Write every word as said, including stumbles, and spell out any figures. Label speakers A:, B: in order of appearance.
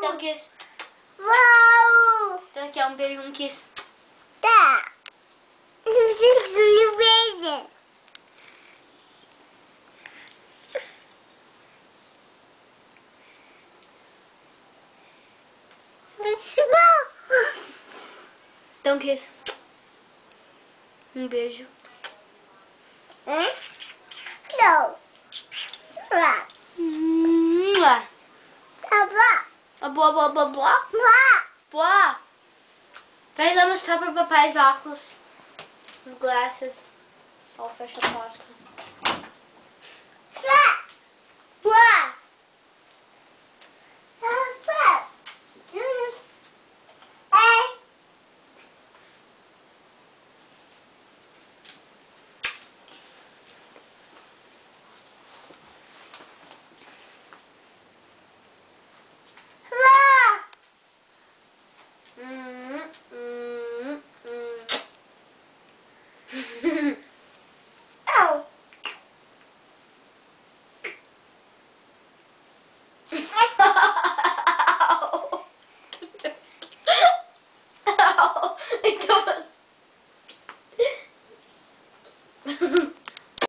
A: Então, kiss.
B: Uau!
A: Então, aqui é um beijo e um kiss.
B: Tá. Não beija.
A: Então, kiss. Um beijo.
B: Hã? Não. Blá.
A: Mua.
B: Blá, blá.
A: Blá, blá, blá, blá.
B: Blá.
A: Blá. Vai lá mostrar pro papai os óculos. Os glasses. Ó, fecha a porta.
B: Blá.
A: Blá.